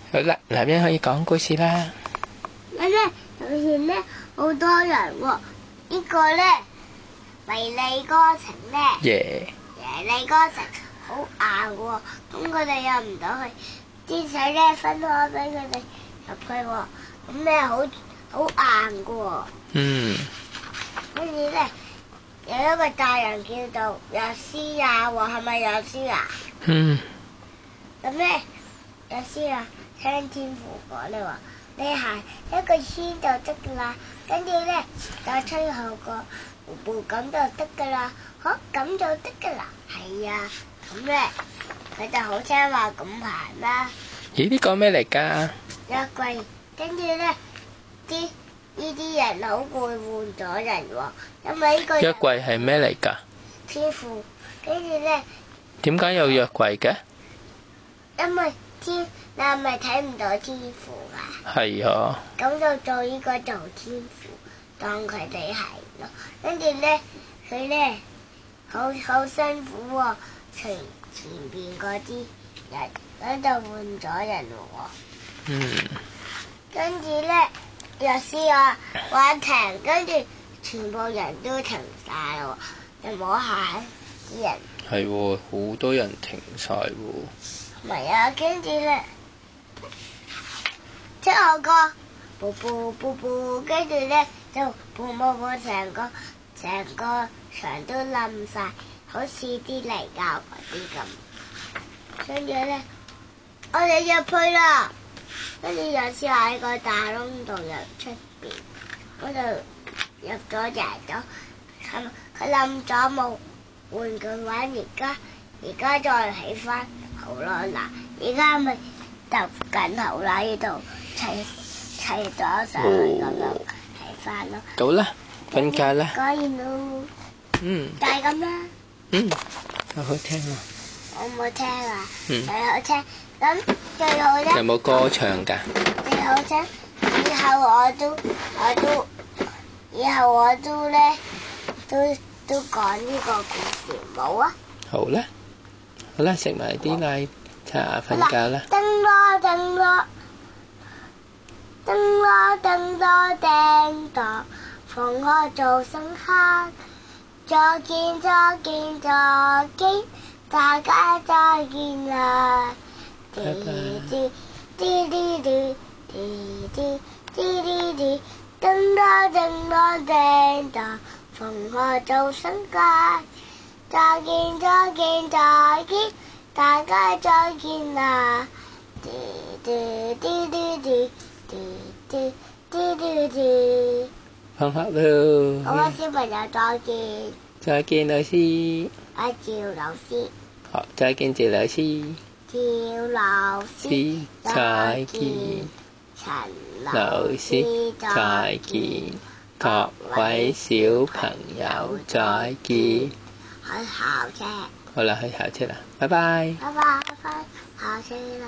好啦，男人可以講故事啦。 咁咧，有時咧好多人喎，呢個咧維利哥城咧， 耶！ 維利哥城好硬喎，咁佢哋入唔到去，啲水咧分開俾佢哋入去喎，咁咧好硬噶喎。 嗯。 跟住咧有一個大人叫做約書亞喎，係咪約書亞？ 嗯。 咁咧約書亞聽天父講咧話，你行一個圈就得噶啦，跟住咧再吹後個步咁就得噶啦，好咁就得噶啦。係啊，咁咧佢就好聽話咁行啦。 咦？呢個咩嚟㗎？ 約櫃，跟住咧呢啲人好攰換咗人喎，因為呢個約櫃係咩嚟㗎？ 天父，跟住咧點解有約櫃嘅？ 因為你係咪睇唔到天父㗎？ 係啊。 咁就做呢個做天父，當佢哋係咯。跟住咧，佢咧好辛苦喎，前邊嗰啲人喺度換咗人喎。 嗯。 跟住咧，約書亞話停，跟住全部人都停晒咯，你摸下啲人。 係喎，好多人停晒喎。 唔係啊，跟住咧，之後個噗噗噗噗，跟住咧就噗噗噗，成個牆都冧晒，好似啲泥膠嗰啲咁。跟住咧，我哋入去啦，跟住有時喺個大窿度入出邊，嗰度入咗贏咗，佢冧咗冇換佢玩，而家再起翻。好啦，嗱，而家咪揼緊好啦，呢度砌咗上去咁樣睇翻咯。 好啦，瞓覺啦。 講完咯。 嗯。 就係咁啦。 嗯，好好聽啊。 我冇聽啊。最好聽。咁最好咧。 有冇歌唱㗎？ 最好聽。以後我都咧都講呢個故事，冇啊。 好啦。好啦，食埋啲奶茶，瞓覺啦。 燈咯燈咯，燈咯燈咯叮當，放學早上黑，再見再見再見，大家再見啦。 拜拜。 滴滴滴滴滴滴滴滴滴，燈咯燈咯叮當，放學早上黑。再見再見再見，大家再見啦！滴滴滴滴滴滴滴滴滴。 放學咯。 好啊，小朋友再見。 再見，老師。 阿趙老師。 好，再見，趙老師。 趙老師再見。 陳老師再見。各位小朋友再見。 去校車。 好啦，去校車啦，拜拜。 拜拜，校車啦。